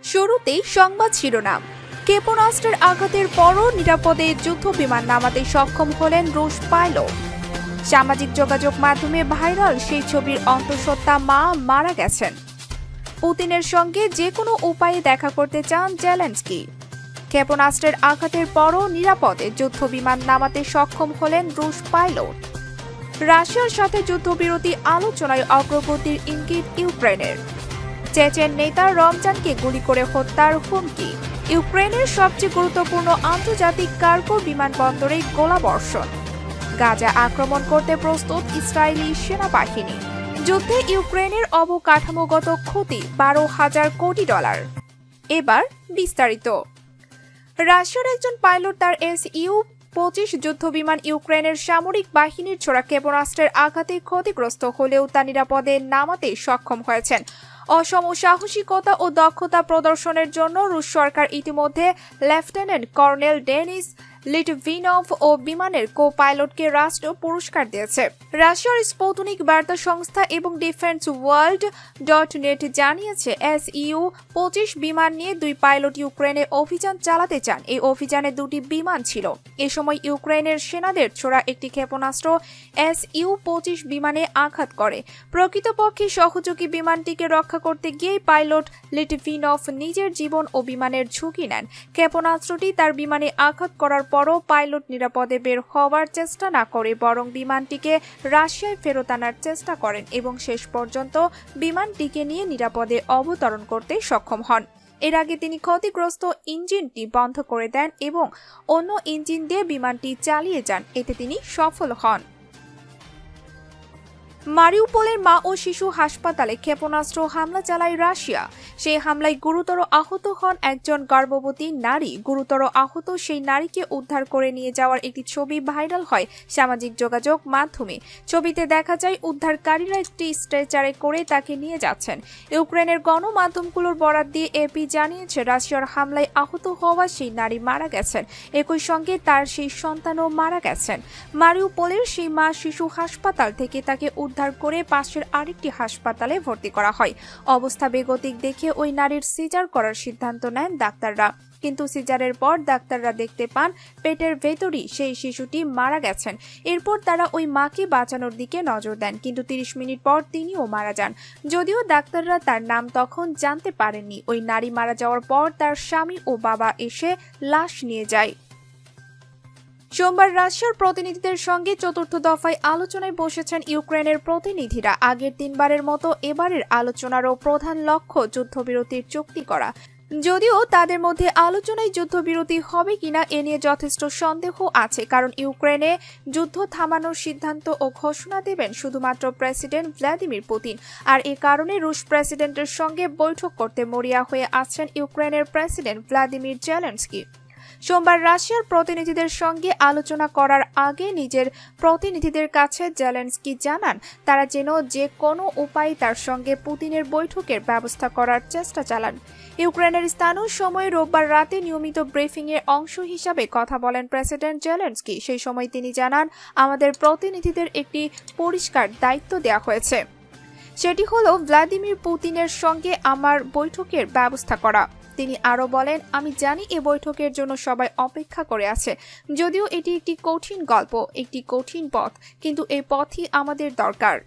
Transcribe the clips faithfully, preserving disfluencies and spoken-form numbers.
শুরুতেই সংবাদ শিরোনাম। ক্ষেপণাস্ত্রের আঘাতের পরও নিরাপদে যুদ্ধবিমান নামাতে সক্ষম হলেন রুশ পাইলট। সামাজিক যোগাযোগ মাধ্যমে ভাইরাল সেই ছবির অন্তঃসত্ত্বা মা মারা গেছেন। পুতিনের সঙ্গে যে কোনো উপায়ে দেখা করতে চান জেলেনস্কি। ক্ষেপণাস্ত্রের আঘাতের পরও নিরাপদে যুদ্ধবিমান নামাতে সক্ষম হলেন রুশ পাইলট। রাশিয়ার সাথে যুদ্ধবিরতি আলোচনায় অগ্রগতির ইঙ্গিত ইউক্রেনের। চেচেন নেতা রমজানকে গুলি করে হত্যার হুমকি। ইউক্রেনের সবচেয়ে গুরুত্বপূর্ণ আন্তর্জাতিক কার্গো বিমানবন্দরে গোলাবর্ষণ। গাজা আক্রমণ করতে প্রস্তুত ইসরায়েলি সেনাবাহিনী। যুদ্ধে ইউক্রেনের অবকাঠামোগত ক্ষতি বারো হাজার কোটি ডলার। এবার বিস্তারিত। রাশিয়ার একজন পাইলট তার এস ইউ পঁচিশ যুদ্ধবিমান ইউক্রেনের সামরিক বাহিনীর ছোড়া ক্ষেপণাস্ত্রের আঘাতে ক্ষতিগ্রস্ত হলেও তা নিরাপদে নামাতে সক্ষম হয়েছেন। অসম সাহসিকতা ও দক্ষতা প্রদর্শনের জন্য রুশ সরকার ইতিমধ্যে লেফটেন্যান্ট কর্নেল ডেনিস লিটভিনভ ও বিমানের কো পাইলটকে রাষ্ট্র পুরস্কার দিয়েছে। রাশিয়ার স্পুতনিক বার্তা সংস্থা এবং ডিফেন্স ওয়ার্ল্ড ডট নেট জানিয়েছে, এস ইউ পঁচিশ বিমান নিয়ে দুই পাইলট ইউক্রেনে অভিযান চালাতে চান। এই অভিযানে দুটি বিমান ছিল। এ সময় ইউক্রেনের সেনাদের ছোড়া একটি ক্ষেপণাস্ত্র এস ইউ পঁচিশ বিমানে আঘাত করে। প্রকৃতপক্ষে সহযোগী বিমানটিকে রক্ষা করতে গিয়ে পাইলট লিটভিনভ নিজের জীবন ও বিমানের ঝুঁকি নেন। ক্ষেপণাস্ত্রটি তার বিমানে আঘাত করার পরও পাইলট নিরাপদে বের হওয়ার চেষ্টা না করে বরং বিমানটিকে রাশিয়ায় ফেরত আনার চেষ্টা করেন এবং শেষ পর্যন্ত বিমানটিকে নিয়ে নিরাপদে অবতরণ করতে সক্ষম হন। এর আগে তিনি ক্ষতিগ্রস্ত ইঞ্জিনটি বন্ধ করে দেন এবং অন্য ইঞ্জিন দিয়ে বিমানটি চালিয়ে যান। এতে তিনি সফল হন। মারিউপোলের মা ও শিশু হাসপাতালে ক্ষেপণাস্ত্র হামলা চালায় রাশিয়া। সেই হামলায় গুরুতর আহত হন একজন গর্ভবতী নারী। গুরুতর আহত সেই নারীকে উদ্ধার করে নিয়ে যাওয়ার একটি ছবি ভাইরাল হয় সামাজিক যোগাযোগ মাধ্যমে। ছবিতে দেখা যায় উদ্ধারকারীরা একটি স্ট্রেচারে করে তাকে নিয়ে যাচ্ছেন। ইউক্রেনের গণমাধ্যমগুলোর বরাত দিয়ে এপি জানিয়েছে, রাশিয়ার হামলায় আহত হওয়া সেই নারী মারা গেছেন। একই সঙ্গে তার সেই সন্তানও মারা গেছেন। মারিউপোলের সেই মা শিশু হাসপাতাল থেকে তাকে উদ্ধার করে পাশের আরেকটি হাসপাতালে ভর্তি করা হয়। অবস্থা বেগতিক দেখে ওই নারীর সিজার করার সিদ্ধান্ত নেন ডাক্তাররা। কিন্তু সিজারের পর ডাক্তাররা দেখতে পান পেটের ভেতরই সেই শিশুটি মারা গেছেন। এরপর তারা ওই মাকে বাঁচানোর দিকে নজর দেন, কিন্তু তিরিশ মিনিট পর তিনিও মারা যান। যদিও ডাক্তাররা তার নাম তখন জানতে পারেননি। ওই নারী মারা যাওয়ার পর তার স্বামী ও বাবা এসে লাশ নিয়ে যায়। সোমবার রাশিয়ার প্রতিনিধিদের সঙ্গে চতুর্থ দফায় আলোচনায় বসেছেন ইউক্রেনের প্রতিনিধিরা। আগের তিনবারের মতো এবারের আলোচনারও প্রধান লক্ষ্য যুদ্ধবিরতির চুক্তি করা। যদিও তাদের মধ্যে আলোচনায় যুদ্ধবিরতি হবে কিনা এ নিয়ে যথেষ্ট সন্দেহ আছে, কারণ ইউক্রেনে যুদ্ধ থামানোর সিদ্ধান্ত ও ঘোষণা দেবেন শুধুমাত্র প্রেসিডেন্ট ভ্লাদিমির পুতিন। আর এ কারণে রুশ প্রেসিডেন্টের সঙ্গে বৈঠক করতে মরিয়া হয়ে আছেন ইউক্রেনের প্রেসিডেন্ট ভ্লাদিমির জেলেনস্কি। সোমবার রাশিয়ার প্রতিনিধিদের সঙ্গে আলোচনা করার আগে নিজের প্রতিনিধিদের কাছে জেলেনস্কি জানান, তারা যেন যে কোনো উপায়ে তার সঙ্গে পুতিনের বৈঠকের ব্যবস্থা করার চেষ্টা চালান। ইউক্রেনের স্থানীয় সময় রোববার রাতে নিয়মিত ব্রিফিংয়ের অংশ হিসাবে কথা বলেন প্রেসিডেন্ট জেলেনস্কি। সেই সময় তিনি জানান, আমাদের প্রতিনিধিদের একটি পরিষ্কার দায়িত্ব দেওয়া হয়েছে। সেটি হলো ভ্লাদিমির পুতিনের সঙ্গে আমার বৈঠকের ব্যবস্থা করা। তিনি আরও বলেন, আমি জানি এ বৈঠকের জন্য সবাই অপেক্ষা করে আছে। যদিও এটি একটি কঠিন গল্প, একটি কঠিন পথ, কিন্তু এই পথই আমাদের দরকার।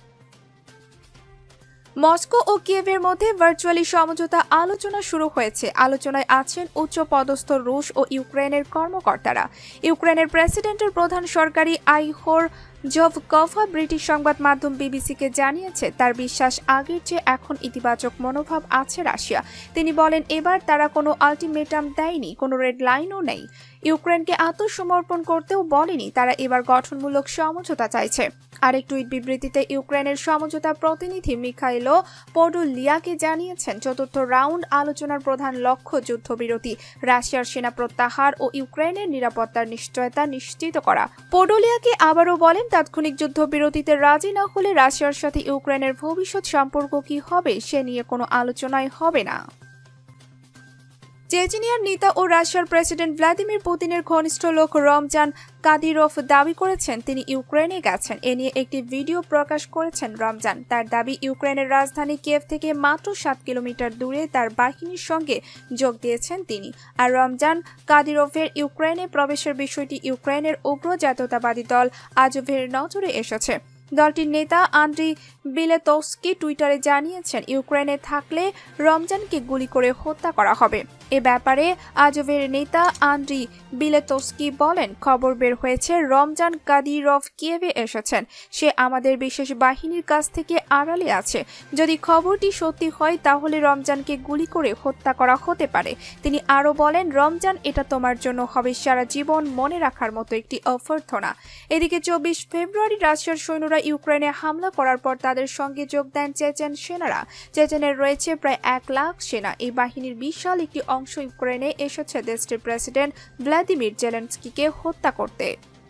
মস্কো ও কিয়েভের মধ্যে ভার্চুয়ালি সমঝোতা আলোচনা শুরু হয়েছে। আলোচনায় আছেন উচ্চ পদস্থ রুশ ও ইউক্রেনের কর্মকর্তারা। ইউক্রেনের প্রেসিডেন্টের প্রধান সরকারি আইহোর জভকভা ব্রিটিশ সংবাদ মাধ্যম বিবিসিকে জানিয়েছে, তার বিশ্বাস আগের চেয়ে এখন ইতিবাচক মনোভাব আছে রাশিয়া। তিনি বলেন, এবার তারা কোনো আলটিমেটাম দেয়নি, কোনো রেড লাইনও নেই। ইউক্রেনকে আত্মসমর্পণ করতেও বলেনি। তারা এবার গঠনমূলক সমঝোতা চাইছে। আরেক টুইট বিবৃতিতে ইউক্রেনের সমঝোতা প্রতিনিধি মিখাইলো পোডোলিয়াকে জানিয়েছেন, চতুর্থ রাউন্ড আলোচনার প্রধান লক্ষ্য যুদ্ধবিরতি, রাশিয়ার সেনা প্রত্যাহার ও ইউক্রেনের নিরাপত্তার নিশ্চয়তা নিশ্চিত করা। পোডোলিয়াকে আবারও বলেন, তাৎক্ষণিক যুদ্ধবিরতিতে রাজি না হলে রাশিয়ার সাথে ইউক্রেনের ভবিষ্যৎ সম্পর্ক কি হবে সে নিয়ে কোনো আলোচনাই হবে না। চেচনিয়ার নেতা ও রাশিয়ার প্রেসিডেন্ট ভ্লাদিমির পুতিনের ঘনিষ্ঠ লোক রমজান কাদিরভ দাবি করেছেন তিনি ইউক্রেনে গেছেন। এ নিয়ে একটি ভিডিও প্রকাশ করেছেন রমজান। তার দাবি, ইউক্রেনের রাজধানী কিয়েভ থেকে মাত্র সাত কিলোমিটার দূরে তার বাহিনীর সঙ্গে যোগ দিয়েছেন তিনি। আর রমজান কাদিরভের ইউক্রেনে প্রবেশের বিষয়টি ইউক্রেনের উগ্র জাতীয়তাবাদী দল আজভের নজরে এসেছে। দলটির নেতা আন্দ্রি বিলেতস্কি টুইটারে জানিয়েছেন, ইউক্রেনে থাকলে রমজানকে গুলি করে হত্যা করা হবে। এ ব্যাপারে আজভের নেতা আন্দ্রি বিলেতস্কি বলেন, খবর বের হয়েছে রমজান কাদিরভ কিয়েভে এসেছেন। সে আমাদের বিশেষ বাহিনীর কাছ থেকে আড়ালে আছে। যদি খবরটি সত্যি হয় তাহলে রমজানকে গুলি করে হত্যা করা হতে পারে। তিনি আরও বলেন, রমজান, এটা তোমার জন্য হবে সারা জীবন মনে রাখার মতো একটি অভ্যর্থনা। এদিকে চব্বিশ ফেব্রুয়ারি রাশিয়ার সৈন্যরা ইউক্রেনে হামলা করার পর তাদের সঙ্গে যোগ দেন চেচেন সেনারা। চেচেনের রয়েছে প্রায় এক লাখ সেনা। এই বাহিনীর বিশাল একটি অংশ ইউক্রেনে এসেছে দেশটির প্রেসিডেন্ট ভ্লাদিমির জেলেনস্কিকে হত্যা করতে।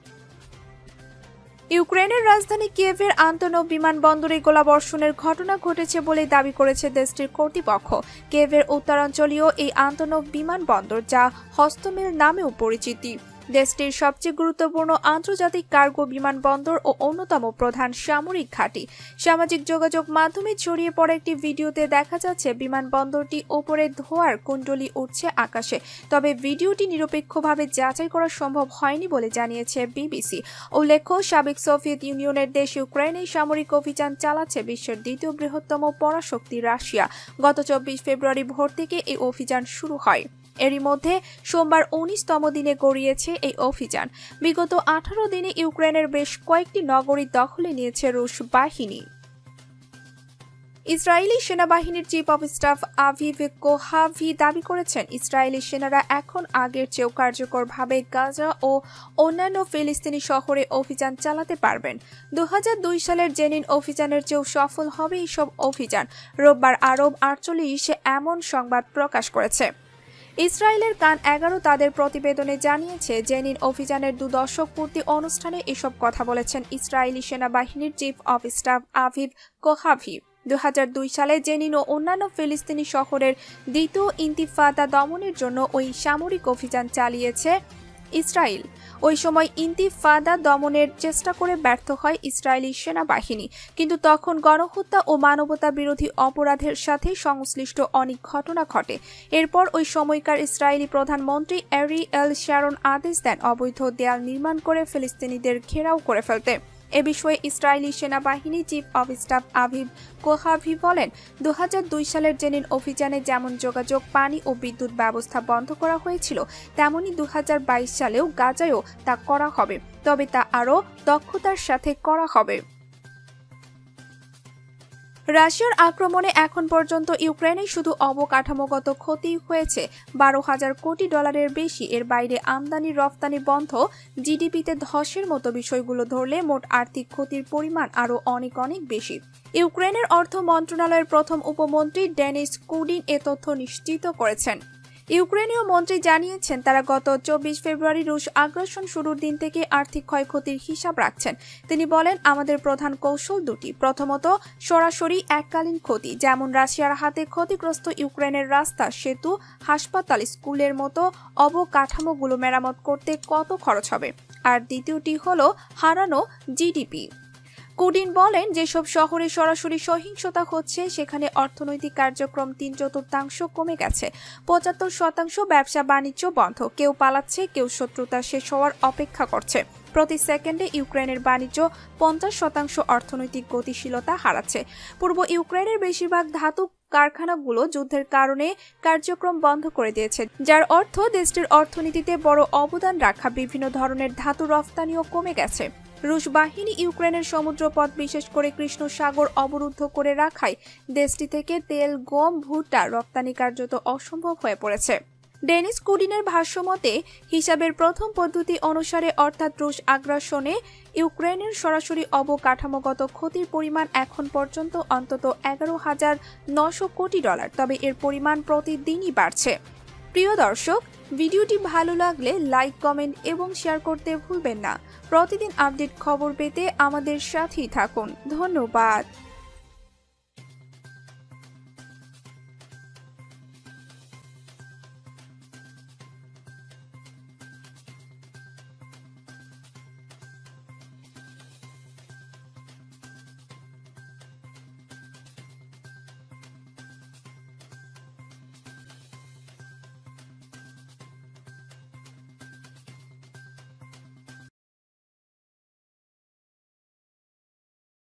ইউক্রেনের রাজধানী কিয়েভের আন্তনভ বিমানবন্দরে গোলাবর্ষণের ঘটনা ঘটেছে বলে দাবি করেছে দেশটির কর্তৃপক্ষ। কিয়েভের উত্তরাঞ্চলীয় এই আন্তনভ বিমানবন্দর, যা হস্তমিল নামেও পরিচিতি, দেশটির সবচেয়ে গুরুত্বপূর্ণ আন্তর্জাতিক কার্গো বিমানবন্দর ও অন্যতম প্রধান সামরিক ঘাঁটি। সামাজিক যোগাযোগ মাধ্যমে ছড়িয়ে পড়া একটি ভিডিওতে দেখা যাচ্ছে বিমানবন্দরটি ওপরে ধোঁয়ার কুণ্ডলী উঠছে আকাশে। তবে ভিডিওটি নিরপেক্ষভাবে যাচাই করা সম্ভব হয়নি বলে জানিয়েছে বিবিসি। উল্লেখ্য, সাবেক সোভিয়েত ইউনিয়নের দেশ ইউক্রেনে সামরিক অভিযান চালাচ্ছে বিশ্বের দ্বিতীয় বৃহত্তম পরাশক্তি রাশিয়া। গত চব্বিশ ফেব্রুয়ারি ভোর থেকে এই অভিযান শুরু হয়। এরই মধ্যে সোমবার উনিশতম দিনে গড়িয়েছে এই অভিযান। বিগত আঠারো দিনে ইউক্রেনের বেশ কয়েকটি নগরী দখলে নিয়েছে রুশ বাহিনী। ইসরায়েলি সেনাবাহিনীর chief of staff Aviv Kochavi দাবি করেছেন, ইসরায়েলি সেনারা এখন আগের চেয়েও কার্যকরভাবে গাজা ও অন্যান্য ফিলিস্তিনি শহরে অভিযান চালাতে পারবেন। দু হাজার দুই সালের জেনিন অভিযানের চেয়েও সফল হবে এইসব অভিযান। রোববার আরব আটচল্লিশে এমন সংবাদ প্রকাশ করেছে। ইসরায়েলের কান এগারো তাদের প্রতিবেদনে জানিয়েছে, জেনিন অভিযানের দু দশক পূর্তি অনুষ্ঠানে এসব কথা বলেছেন ইসরায়েলি সেনাবাহিনীর chief of staff Aviv Kochavi. দু হাজার দুই সালে জেনিন ও অন্যান্য ফিলিস্তিনি শহরের দ্বিতীয় ইন্তিফাদা দমনের জন্য ওই সামরিক অভিযান চালিয়েছে ইসরায়েল। ওই সময় ইন্তিফাদা দমনের চেষ্টা করে ব্যর্থ হয় ইসরায়েলি সেনাবাহিনী, কিন্তু তখন গণহত্যা ও মানবতা বিরোধী অপরাধের সাথে সংশ্লিষ্ট অনেক ঘটনা ঘটে। এরপর ওই সময়কার ইসরায়েলি প্রধানমন্ত্রী এরিয়েল শ্যারন আদেশ দেন অবৈধ দেয়াল নির্মাণ করে ফিলিস্তিনিদের ঘেরাও করে ফেলতে। এ বিষয়ে ইসরায়েলি সেনাবাহিনী chief of staff Aviv Kochavi বলেন, দু হাজার দুই সালের জেনিন অভিযানে যেমন যোগাযোগ, পানি ও বিদ্যুৎ ব্যবস্থা বন্ধ করা হয়েছিল, তেমনি দু হাজার বাইশ সালেও গাজায়ও তা করা হবে, তবে তা আরও দক্ষতার সাথে করা হবে। রাশিয়ার আক্রমণে এখন পর্যন্ত ইউক্রেনে শুধু অবকাঠামোগত ক্ষতি হয়েছে বারো হাজার কোটি ডলারের বেশি। এর বাইরে আমদানি রফতানি বন্ধ, জিডিপিতে ধসের মতো বিষয়গুলো ধরলে মোট আর্থিক ক্ষতির পরিমাণ আরও অনেক অনেক বেশি। ইউক্রেনের অর্থ মন্ত্রণালয়ের প্রথম উপমন্ত্রী ডেনিস কুডিন এ তথ্য নিশ্চিত করেছেন। ইউক্রেনীয় মন্ত্রী জানিয়েছেন, তারা গত চব্বিশ ফেব্রুয়ারি রুশ আগ্রাসন শুরুর দিন থেকে আর্থিক ক্ষয়ক্ষতির হিসাব রাখছেন। তিনি বলেন, আমাদের প্রধান কৌশল দুটি। প্রথমত, সরাসরি এককালীন ক্ষতি, যেমন রাশিয়ার হাতে ক্ষতিগ্রস্ত ইউক্রেনের রাস্তা, সেতু, হাসপাতাল, স্কুলের মতো অবকাঠামোগুলো মেরামত করতে কত খরচ হবে। আর দ্বিতীয়টি হল হারানো জিডিপি। কুডিন বলেন, যেসব শহরে সরাসরি সহিংসতা হচ্ছে সেখানে অর্থনৈতিক কার্যক্রম তিন চতুর্থাংশ কমে গেছে। পঁচাত্তর শতাংশ ব্যবসা বাণিজ্য বন্ধ। কেউ পালাচ্ছে, কেউ শত্রুতা শেষ হওয়ার অপেক্ষা করছে। প্রতি সেকেন্ডে ইউক্রেনের বাণিজ্য পঞ্চাশ শতাংশ অর্থনৈতিক গতিশীলতা হারাচ্ছে। পূর্ব ইউক্রেনের বেশিরভাগ ধাতু কারখানাগুলো যুদ্ধের কারণে কার্যক্রম বন্ধ করে দিয়েছে, যার অর্থ দেশটির অর্থনীতিতে বড় অবদান রাখা বিভিন্ন ধরনের ধাতু রফতানিও কমে গেছে। রুশ বাহিনী ইউক্রেনের সমুদ্রপথ, বিশেষ করে কৃষ্ণ সাগর অবরুদ্ধ করে রাখায় দেশটি থেকে তেল, গম, ভুট্টা রপ্তানি কার্যত অসম্ভব হয়ে পড়েছে। ডেনিস কুডিনের ভাষ্যমতে, হিসাবের প্রথম পদ্ধতি অনুসারে অর্থাৎ রুশ আগ্রাসনে ইউক্রেনের সরাসরি অবকাঠামোগত ক্ষতির পরিমাণ এখন পর্যন্ত অন্তত এগারো হাজার নশো কোটি ডলার। তবে এর পরিমাণ প্রতিদিনই বাড়ছে। প্রিয় দর্শক, ভিডিওটি ভালো লাগলে লাইক, কমেন্ট এবং শেয়ার করতে ভুলবেন না। প্রতিদিন আপডেট খবর পেতে আমাদের সাথেই থাকুন। ধন্যবাদ।